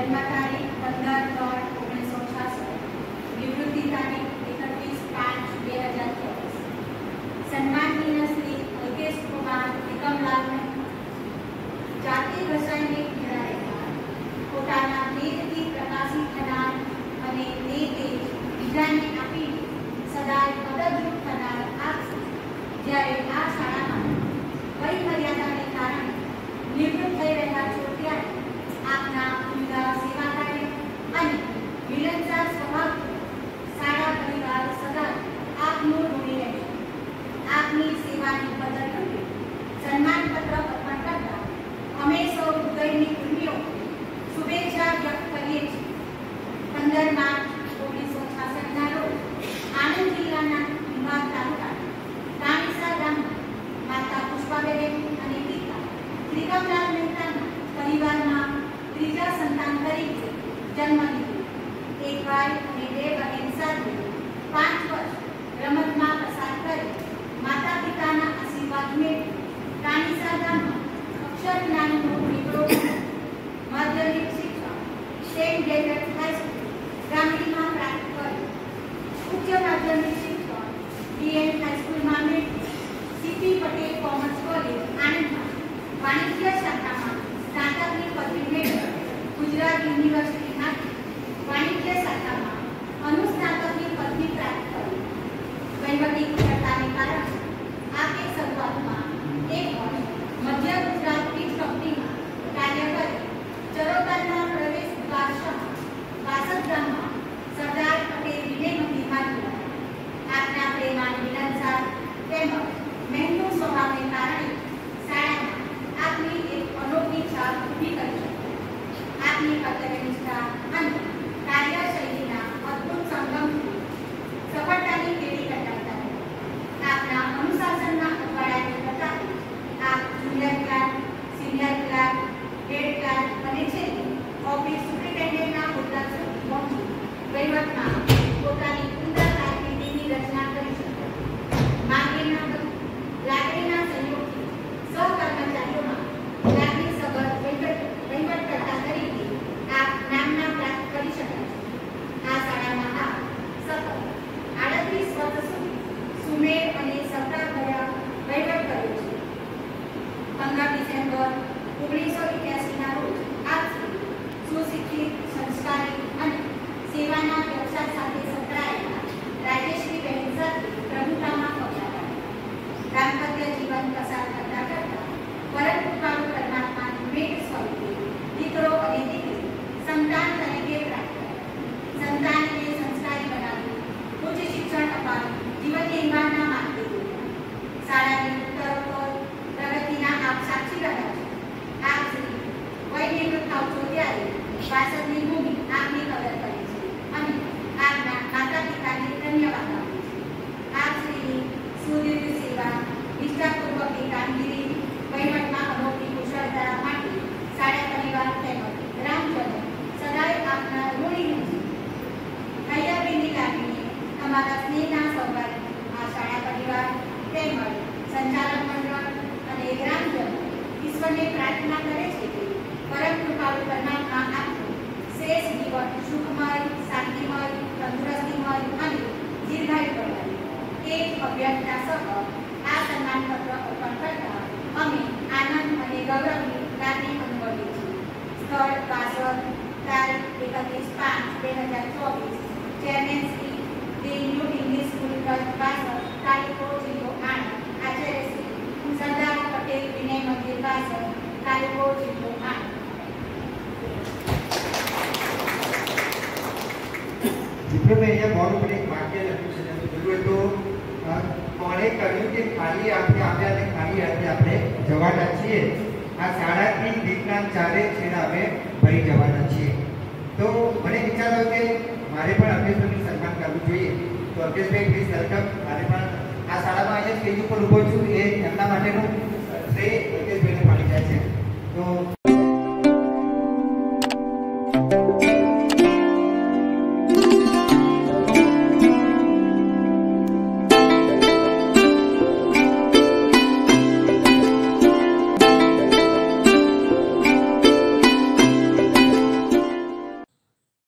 જન્મ તારીખ 15/3/1966, નિવૃત્તિ તારીખ 31/5/2024. સન્માનનીય શ્રી અલ્કેશ કુમાર નિકમલાલ જાતિ રસાયણિક ધરાવેલા, પોતાના તેજથી પ્રકાશિત થનાર અને તે તેજ બીજાને આપી સદાય મદદરૂપ થનાર આપ જ્યારે આ શાળામાં વય મર્યાદાને કારણે નિવૃત્ત થઈ રહ્યા છો ત્યારે આપના ઉમદા સેવા કાર્ય અને મિલનસાર સ્વભાવ શાળા પરિવાર સદા આપનું ઋણી રહેશે. આપની સેવાની કદર કરી સન્માનપત્ર અર્પણ કરતા અમે સૌ હૃદયની કુર્મીઓ શુભેચ્છા વ્યક્ત કરીએ છીએ. 15 માર્ચ 1966 ના રોજ આણંદ જિલ્લાના નિવાસ તાલુકા કાણીસા ગામમાં માતા પુષ્પાબેન અને પિતા ત્રિકમલાલ મહેતાના પરિવારમાં ત્રીજા સંતાન તરીકે જન્મ લીધો. એક ભાઈ અને 2 બહેન સાથે 5 વર્ષ રમતમાં પસાર કરી માતા પિતાના આશીર્વાદ મેળવી કાણીસા ગામમાં અક્ષર જ્ઞાનનો દીકરો માધ્યમિક શિક્ષણ સેન્ટ ડેવિડ હાઈસ્કૂલ ગામડીમાં પ્રાપ્ત કર્યું. ઉચ્ચ માધ્યમિક શિક્ષણ ડીએન હાઈસ્કૂલમાં મેળવી સીપી પટેલ કોમર્સ કોલેજ આણંદમાં વાણિજ્ય શાખામાં સ્નાતકની પદવી મેળવી ગુજરાત યુનિવર્સિટીમાંથી વાણિજ્ય શાખામાં અનુસ્નાતકની પદવી પ્રાપ્ત કરી. વહીવટી કુશળતાને કારણે આપે શરૂઆતમાં 1 વર્ષ મધ્ય ગુજરાત વીજ કંપનીમાં કાર્ય કરી ચરોતરના પ્રવેશ દ્વાર વાસદ ગામમાં સરદાર પટેલ વિનય મંદિરમાં જોડાયા. આપના પ્રેમાન મિલનસાર તેમજ મહેનતુ સ્વભાવને કારણે શાળામાં આપની એક અનોખી છાપ ઊભી કરી શકાય. આપની કર્તવ્યનિષ્ઠા અને કાર્યશૈલીના અદ્ભુત સંગમથી સફળતાની કેડી કટાતા રહ્યા. આપના અનુશાસનના અખવાડાને પ્રતાપે આપ junior clerk, senior clerk, head clerk અને છેલ્લે ઓફિસ સુપ્રિન્ટેન્ડન્ટના હોદ્દા સુધી પહોંચી વહીવટમાં પોતાની ઉમદા કારકિર્દીની રચના કરી શક્યા. લાગણીના સંયોગથી સહકર્મચારીઓમાં લાગણીસભર વહીવટકર્તા તરીકે આપ નામના પ્રાપ્ત કરી શક્યા છો. આ શાળામાં આપ સતત 38 વર્ષ સુધી સુમેળ અને સત્તાભર્યા વહીવટ કર્યો છે. 15 ડિસેમ્બર 1981 ના રોજ આપ સુશિક્ષિત, સંસ્કારી અને સેવાના વ્યવસાય સાથે સંકળાયેલા રાજેશ્રી બહેન સાથે પ્રભુતામાં પહોંચ્યા. દાંપત્ય જીવન પસાર કરતા કરતા પરમ કૃપાળુ પરમાત્માની ભેટ સ્વરૂપે દીકરો અને દીકરી સંતાન તરીકે પ્રાપ્ત કર્યા. સંતાનને સંસ્કારી બનાવી ઉચ્ચ શિક્ષણ અપાવી જીવન નિર્વાહના માર્ગે દોર્યા. શાળાની ઉત્તરોત્તર પ્રગતિના આપ સાક્ષી રહ્યા છો. આપ શ્રી વય નિવૃત્ત થાવ છો ત્યારે વાસદની ભૂમિ આપની કદર કરે છે અને આપના માતા પિતાને ધન્યવાદ આપે છે. આપ શ્રીની સુદીર્ઘ સેવા, નિષ્ઠાપૂર્વકની કામગીરી, વહીવટમાં અનોખી કુશળતા માટે શાળા પરિવાર તેમજ ગ્રામજનો સદાય આપના ઋણી રહેશે. હૈયાબેનની લાગણીએ તમારા સ્નેહના સૌભાગ્ય આ શાળા પરિવાર તેમજ સંચાલક મંડળ અને ગ્રામજનો ઈશ્વરને પ્રાર્થના કરે છે કે પરમ કૃપાળુ પરમાત્મા આપનું શેષ જીવન સુખમય, શાંતિમય, તંદુરસ્તીમય અને દીર્ઘાયુ બનાવે. એક અભ્યર્થના સહ આ સન્માનપત્ર અર્પણ કરતા અમે આનંદ અને ગૌરવની લાગણી અનુભવીએ છીએ. સ્થળ વાસદ, તારીખ 31/5/2024, chairman Shri the new English school trust Vasad, તાલુકો જિલ્લો આણંદ, આચાર્ય શ્રી સરદાર પટેલ વિનય મંદિર વાસદ, તાલુકો જિલ્લો આણંદ. મિત્રો મેં અહીંયા બોર્ડ ઉપર એક વાક્ય લખ્યું છે, જોયું તો કોણે કહ્યું કે ખાલી આપણે આવ્યા અને ખાલી આજે આપણે જવાના છીએ. આ શાળાથી દીકરા ચારે છેડા અમે ભરી જવાના છીએ. તો મને વિચાર આવ્યો કે મારે પણ અલ્કેશભાઈનું સન્માન કરવું જોઈએ. તો અલ્કેશભાઈ પ્લીઝ વેલકમ. મારે પણ આ શાળામાં અહીંયા સ્ટેજ ઉપર ઊભો છું એ એમના માટેનું શ્રેય અલ્કેશભાઈને મળી જાય છે. તો